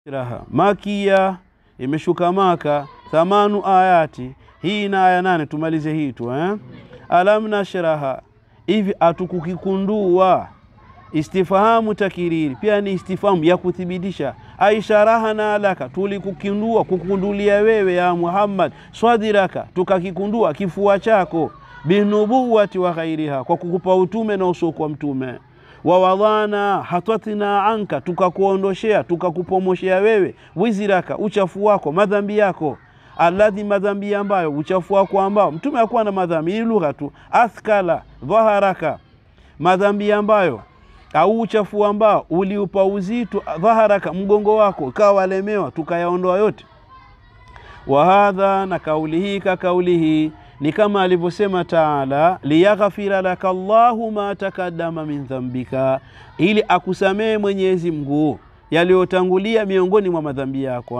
Raha makia imeshuka Maka, 8 ayati. Hii na aya 8 tumalize hii tu alam nashraha, hivi atukukikundua. Istifahamu takiriri pia ni istifahamu ya kuthibitisha. Aisharahana laka, tulikukindua kukundulia wewe ya Muhammad swadiraka, tukakikundua kifua chako. Binubuwati wa ghairiha, kwa kukupa utume na usoko wa mtume. Wa wadhana hatatina anka, tukakuondoshea tukakupomoshea wewe wiziraka, uchafu wako, madhambi yako. Alladhi, madhambi ambayo, uchafu wako ambao mtume hakuwa na madhambi. Hii lugha tu, athkala dhaharaka, madhambi ambayo au uchafu ambao uliupa uzito dhaharaka, mgongo wako kawa lemewa, tukayaondoa yote. Wa hadha, na kauli hii ka kauli hii ni kama alivyosema Taala, liyaghfira laka Allahu ma takaddama min dhambika, ili akusamee Mwenyezi Mungu yaliyotangulia miongoni mwa madhambi yako.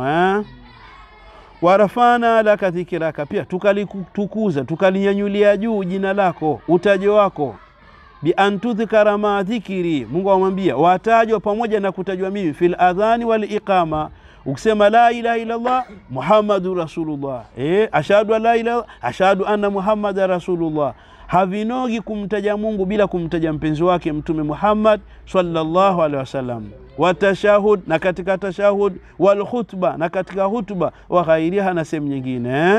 Warafana laka dhikraka, pia tukalitukuza tukalinyanyulia juu jina lako, utajo wako. Bi antudhkara ma dhikri, Mungu amwambia watajwa pamoja na kutajwa mimi. Fil adhani wal iqama, ukisema la ilaha illa Allah Muhammadur Rasulullah, ashhadu an la ilaha, ashhadu anna Muhammadar Rasulullah. Havinogi kumtaja Mungu bila kumtaja mpenzi wake Mtume Muhammad sallallahu alaihi wasallam. Watashahud, na katika tashahud. Wal khutba, na katika hutuba. Wa ghairiha, na sehemu nyingine.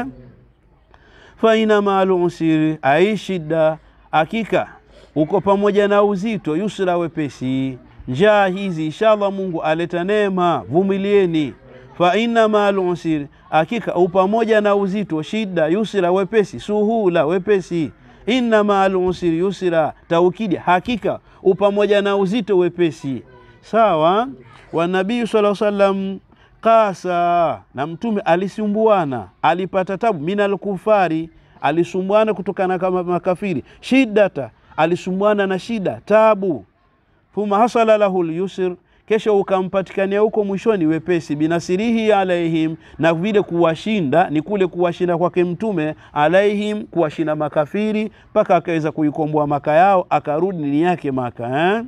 Fa ina ma'al usri, aishida, hakika uko pamoja na uzito, yusra, wepesi. Njaa hizi inshallah Mungu aleta neema, vumilieni. Fa inna ma'al usri, hakika upamoja na uzito, shida, yusra, wepesi, suhula, wepesi. Inna ma'al usri yusra, taukidi, hakika upamoja na uzito, wepesi. Sawa. Wa nabii sallallahu alaihi wasallam qasa, na mtume alisumbuana, alipata tabu. Minal kufari, alisumbuana kutokana kama makafiri. Shiddata, alisumbuana na shida, tabu. Thumma hasala lahu al-yusr, kesha ukampatikania huko mwishoni wepesi. Binasirihi alaihim, na vile kuwashinda ni kule kuwashinda kwake mtume alaihim, kuwashinda makafiri mpaka akaweza kuikomboa Maka yao, akarudi ni yake Maka.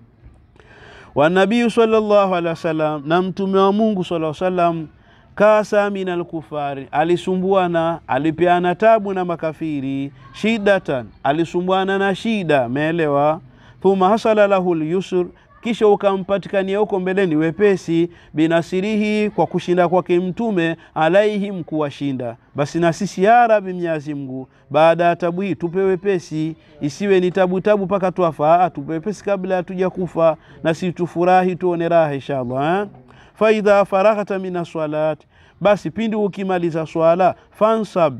Wa nabii sallallahu alaihi wasallam, na mtume wa Mungu sallallahu alaihi wasallam kasa minal kufari, alisumbuana, alipeana tabu na makafiri. Shidatan, alisumbuana na shida, meelewa. Thumma hasala lahu al-yusr, kisha ukampatikania huko mbeleni wepesi. Binasirihi, kwa kushinda kwake mtume alaihim, kuwashinda. Basi na sisi ya Rabbi Mwenyezi Mungu, baada ya tabu hii tupe wepesi, isiwe ni tabu paka tuafa. Tupe wepesi kabla hatuja kufa, na sisi tufurahi tuone raha inshallah. Fa idha faraghta min salat, basi pindi ukimaliza swala. Fansab,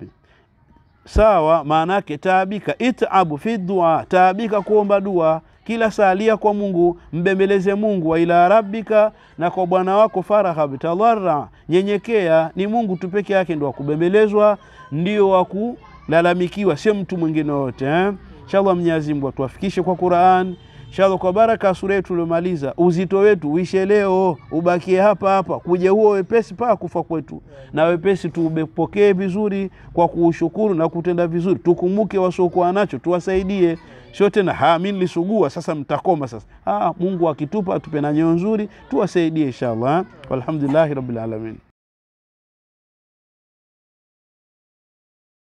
sawa, maana yake taabika. Itabu fi dua, taabika kuomba dua. Kila salia kwa Mungu, mbembeleze Mungu. Wa ila rabbika, na kwa Bwana wako. Farahab, tadarra, nyenyekea. Ni Mungu tu peke yake ndio wakubembelezwa, ndio wakulalamikiwa, sio mtu mwingine wote. Inshallah Mwenyezi Mungu atuafikishe kwa Qur'an. Inshallah kwa baraka sura yetu tuliyomaliza, uzito wetu uishe leo, ubakie hapa kuja huo wepesi pa kufa kwetu. Na wepesi tuupokee vizuri kwa kuushukuru na kutenda vizuri. Tukumbuke wasiokuwa nacho, tuwasaidie. Sio tena mimi nilisugua sasa mtakoma sasa. Mungu akitupa atupe na nyoyo nzuri, tuwasaidie inshallah. Walhamdulillahirabbil alamin.